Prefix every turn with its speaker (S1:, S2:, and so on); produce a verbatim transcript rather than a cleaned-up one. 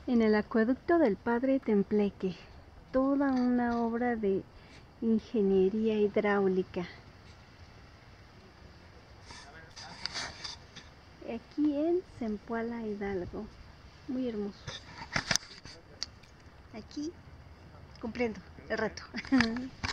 S1: En el acueducto del Padre Tembleque, toda una obra de ingeniería hidráulica. Aquí en Zempoala, Hidalgo, muy hermoso. Aquí cumpliendo el reto.